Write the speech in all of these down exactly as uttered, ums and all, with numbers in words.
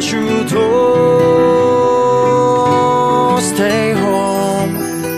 シュート Stay home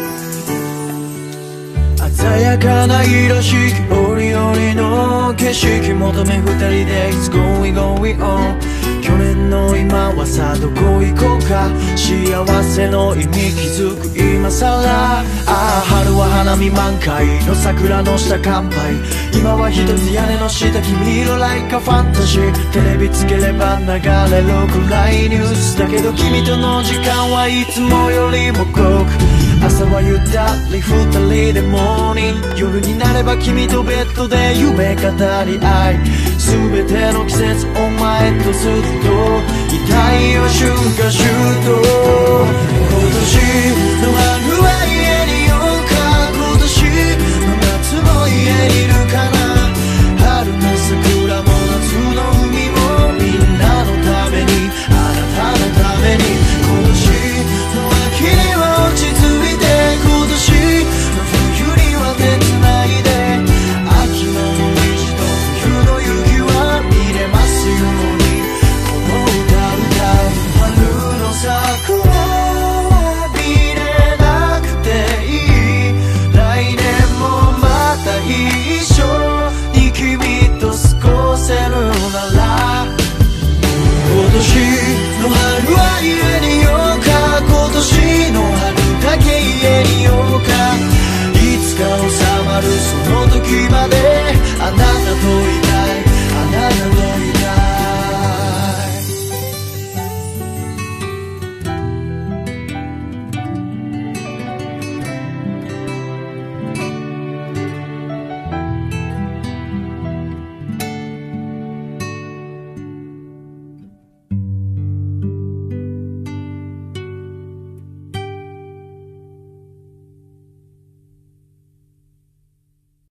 鮮やかな色式折々の景色求め二人で It's going going on 去年の今はさあどこ行こうか幸せの意味気づく今さらああ春は花見満開の桜の下乾杯今は一つ屋根の下君色 like a fantasy テレビつければ流れるくらいニュースだけど君との時間はいつもよりも濃く朝はゆったり二人でモーニング夜になれば君とベッドで夢語り合い全ての季節お前とずっといたいよ春夏秋冬今年の春は家に